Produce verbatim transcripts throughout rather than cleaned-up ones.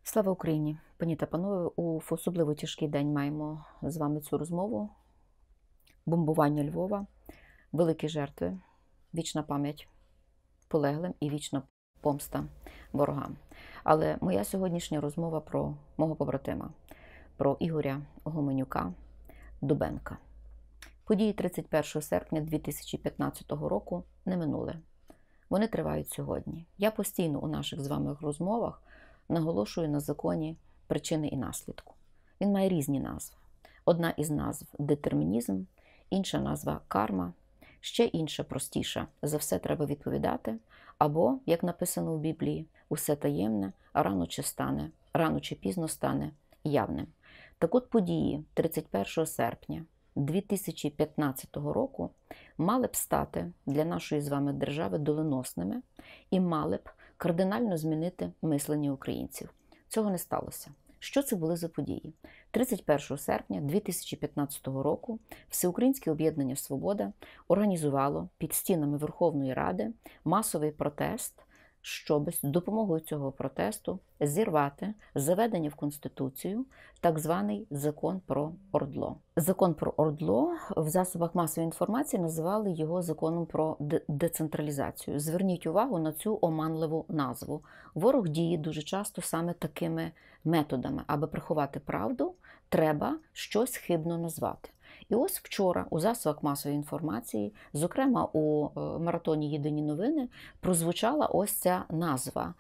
Слава Україні! Пані та панове, у особливо тяжкий день маємо з вами цю розмову. Бомбування Львова, великі жертви, вічна пам'ять полеглим і вічна помста ворогам. Але моя сьогоднішня розмова про мого побратима, про Ігоря Гуменюка Дубенка. Події тридцять першого серпня дві тисячі п'ятнадцятого року не минули. Вони тривають сьогодні. Я постійно у наших з вами розмовах наголошую на законі причини і наслідку. Він має різні назви. Одна із назв – детермінізм, інша назва – карма, ще інша, простіша – за все треба відповідати, або, як написано в Біблії, усе таємне, рано чи стане, рано чи пізно стане явним. Так от події тридцять першого серпня дві тисячі п'ятнадцятого року мали б стати для нашої з вами держави доленосними і мали б кардинально змінити мислення українців. Цього не сталося. Що це були за події? тридцять першого серпня дві тисячі п'ятнадцятого року Всеукраїнське об'єднання «Свобода» організувало під стінами Верховної Ради масовий протест, щоб з допомогою цього протесту зірвати заведення в Конституцію так званий Закон про ОРДЛО. Закон про ОРДЛО в засобах масової інформації називали його Законом про децентралізацію. Зверніть увагу на цю оманливу назву. Ворог діє дуже часто саме такими методами. Аби приховати правду, треба щось хибно назвати. І ось вчора у засобах масової інформації, зокрема у маратоні «Єдині новини», прозвучала ось ця назва,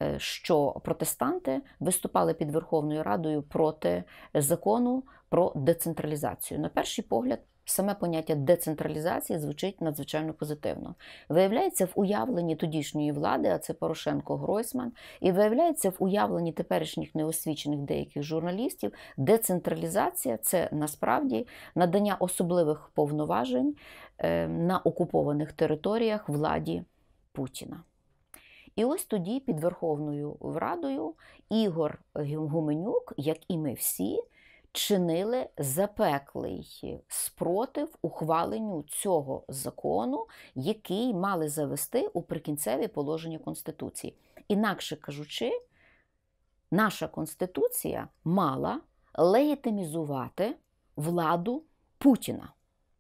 що протестанти виступали під Верховною Радою проти закону про децентралізацію. На перший погляд, саме поняття децентралізації звучить надзвичайно позитивно. Виявляється, в уявленні тодішньої влади, а це Порошенко, Гройсман, і виявляється, в уявленні теперішніх неосвічених деяких журналістів, децентралізація – це насправді надання особливих повноважень на окупованих територіях владі Путіна. І ось тоді під Верховною Радою Ігор Гуменюк, як і ми всі, чинили запеклий спротив ухваленню цього закону, який мали завести у прикінцеві положення Конституції. Інакше кажучи, наша Конституція мала легітимізувати владу Путіна.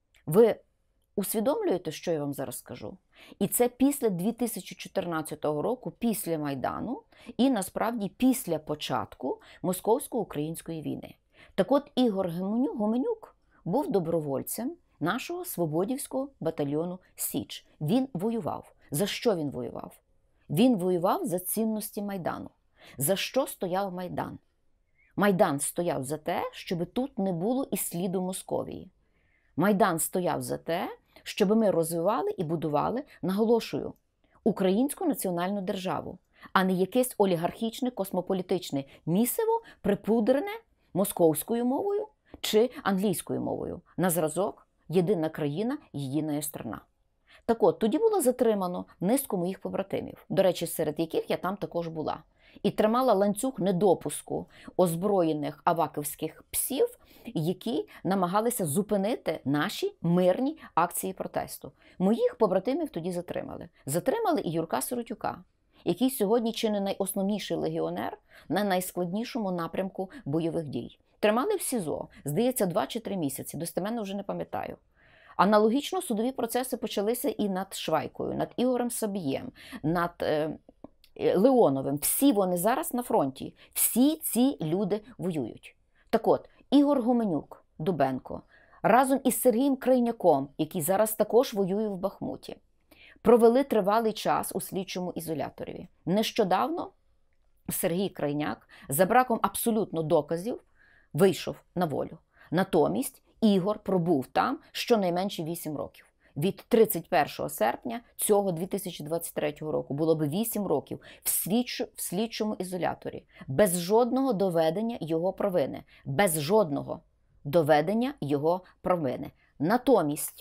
Ви усвідомлюєте, що я вам зараз скажу? І це після дві тисячі чотирнадцятого року, після Майдану і, насправді, після початку московсько-української війни. Так от Ігор Гуменюк був добровольцем нашого свободівського батальйону «Січ». Він воював. За що він воював? Він воював за цінності Майдану. За що стояв Майдан? Майдан стояв за те, щоб тут не було і сліду Московії. Майдан стояв за те, щоб ми розвивали і будували, наголошую, українську національну державу, а не якесь олігархічне, космополітичне місиво, припудрене московською мовою чи англійською мовою. На зразок «Єдина країна, єдина страна». Так от, тоді було затримано низку моїх побратимів, до речі, серед яких я там також була. І тримала ланцюг недопуску озброєних аваківських псів, які намагалися зупинити наші мирні акції протесту. Моїх побратимів тоді затримали. Затримали і Юрка Сиротюка, який сьогодні чи не найосновніший легіонер на найскладнішому напрямку бойових дій. Тримали в СІЗО, здається, два чи три місяці, достеменно вже не пам'ятаю. Аналогічно судові процеси почалися і над Швайкою, над Ігорем Сабієм, над е, Леоновим. Всі вони зараз на фронті. Всі ці люди воюють. Так от, Ігор Гуменюк Дубенко разом із Сергієм Крайняком, який зараз також воює в Бахмуті, провели тривалий час у слідчому ізоляторі. Нещодавно Сергій Крайняк за браком абсолютно доказів вийшов на волю. Натомість Ігор пробув там щонайменше вісім років. Від тридцять першого серпня цього дві тисячі двадцять третього року було б вісім років в, слідчу, в слідчому ізоляторі. Без жодного доведення його провини. Без жодного доведення його провини. Натомість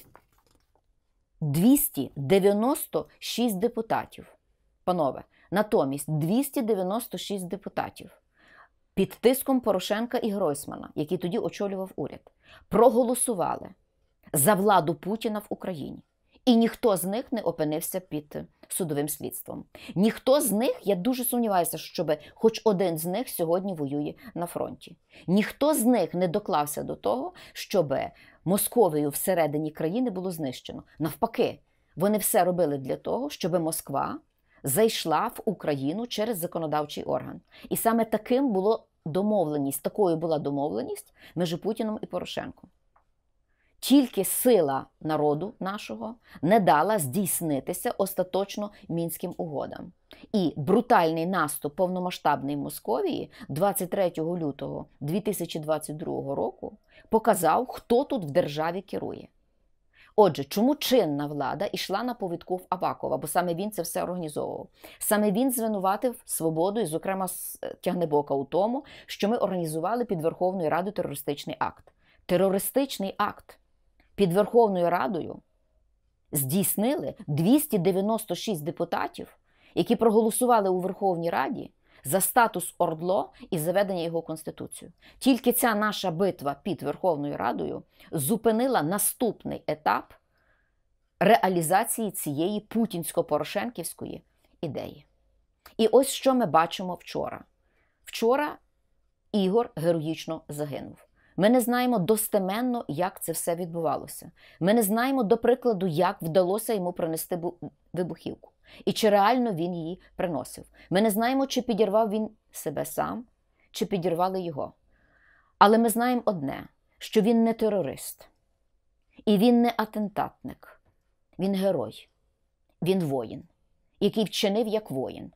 двісті дев'яносто шість депутатів, панове, натомість двісті дев'яносто шість депутатів під тиском Порошенка і Гройсмана, який тоді очолював уряд, проголосували за владу Путіна в Україні. І ніхто з них не опинився під судовим слідством. Ніхто з них, я дуже сумніваюся, щоб хоч один з них сьогодні воює на фронті. Ніхто з них не доклався до того, щоб Московію всередині країни було знищено. Навпаки, вони все робили для того, щоб Москва зайшла в Україну через законодавчий орган. І саме таким було домовленість, такою була домовленість між Путіним і Порошенком. Тільки сила народу нашого не дала здійснитися остаточно Мінським угодам. І брутальний наступ повномасштабної Московії двадцять третього лютого дві тисячі двадцять другого року показав, хто тут в державі керує. Отже, чому чинна влада йшла на повідку в Авакова, бо саме він це все організовував. Саме він звинуватив Свободу і, зокрема, Тягнебока у тому, що ми організували під Верховною Радою терористичний акт. Терористичний акт під Верховною Радою здійснили двісті дев'яносто шість депутатів, які проголосували у Верховній Раді за статус ОРДЛО і заведення його Конституцію. Тільки ця наша битва під Верховною Радою зупинила наступний етап реалізації цієї путінсько-порошенківської ідеї. І ось що ми бачимо вчора. Вчора Ігор героїчно загинув. Ми не знаємо достеменно, як це все відбувалося. Ми не знаємо, до прикладу, як вдалося йому принести вибухівку. І чи реально він її приносив. Ми не знаємо, чи підірвав він себе сам, чи підірвали його. Але ми знаємо одне, що він не терорист. І він не атентатник. Він герой. Він воїн, який вчинив як воїн.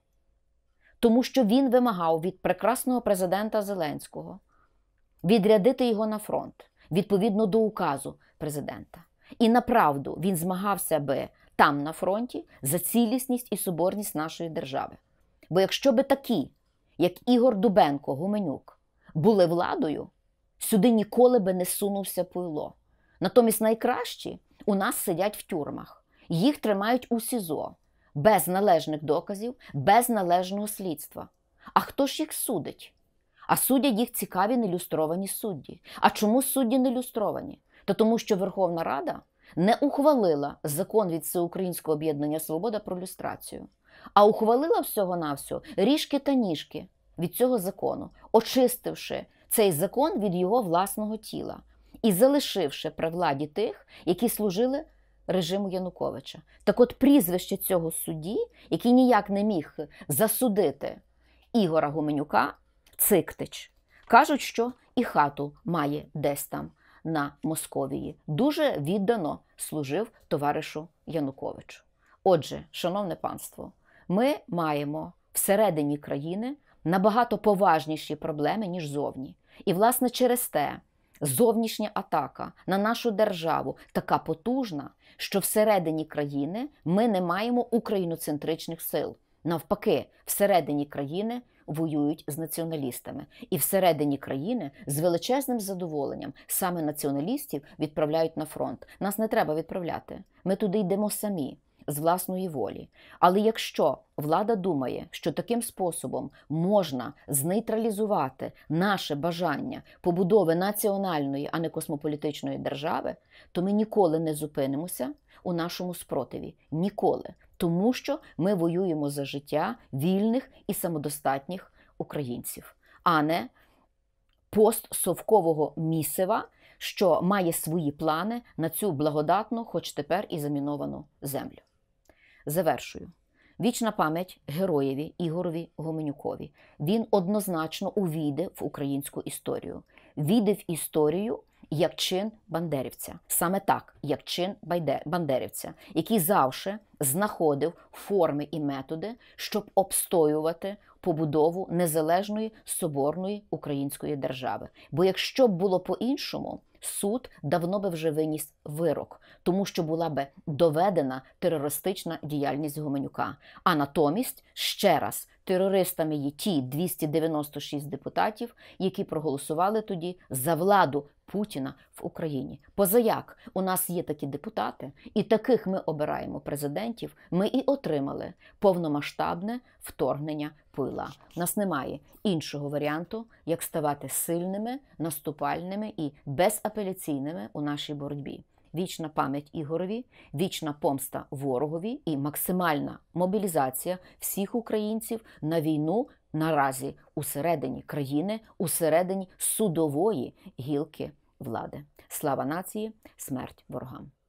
Тому що він вимагав від прекрасного президента Зеленського відрядити його на фронт, відповідно до указу президента. І направду він змагався би там, на фронті, за цілісність і соборність нашої держави. Бо якщо би такі, як Ігор Дубенко, Гуменюк, були владою, сюди ніколи би не сунувся Пуйло. Натомість найкращі у нас сидять в тюрмах. Їх тримають у СІЗО, без належних доказів, без належного слідства. А хто ж їх судить? А судять їх цікаві нелюстровані судді. А чому судді нелюстровані? То тому, що Верховна Рада не ухвалила закон від Всеукраїнського об'єднання «Свобода» про люстрацію, а ухвалила всього-навсього ріжки та ніжки від цього закону, очистивши цей закон від його власного тіла і залишивши при владі тих, які служили режиму Януковича. Так от прізвище цього судді, який ніяк не міг засудити Ігора Гуменюка, Циктич. Кажуть, що і хату має десь там на Московії. Дуже віддано служив товаришу Януковичу. Отже, шановне панство, ми маємо всередині країни набагато поважніші проблеми, ніж зовні. І, власне, через те зовнішня атака на нашу державу така потужна, що всередині країни ми не маємо україноцентричних сил. Навпаки, всередині країни воюють з націоналістами. І всередині країни з величезним задоволенням саме націоналістів відправляють на фронт. Нас не треба відправляти. Ми туди йдемо самі, з власної волі. Але якщо влада думає, що таким способом можна знейтралізувати наше бажання побудови національної, а не космополітичної держави, то ми ніколи не зупинимося у нашому спротиві. Ніколи. Тому що ми воюємо за життя вільних і самодостатніх українців, а не постсовкового місива, що має свої плани на цю благодатну, хоч тепер і заміновану землю. Завершую. Вічна пам'ять героєві Ігорові Гуменюкові. Він однозначно увійде в українську історію. Війде в історію як чин бандерівця. Саме так, як чин бандерівця, який завжди знаходив форми і методи, щоб обстоювати побудову незалежної, соборної української держави. Бо якщо б було по-іншому, суд давно би вже виніс вирок, тому що була би доведена терористична діяльність Гуменюка. А натомість, ще раз, терористами є ті двісті дев'яносто шість депутатів, які проголосували тоді за владу Путіна в Україні. Позаяк у нас є такі депутати, і таких ми обираємо президентів, ми і отримали повномасштабне вторгнення Пуйла. У нас немає іншого варіанту, як ставати сильними, наступальними і безапеляційними у нашій боротьбі. вічна пам'ять Ігорові, вічна помста ворогові і максимальна мобілізація всіх українців на війну наразі усередині країни, усередині судової гілки влади. Слава нації, смерть ворогам!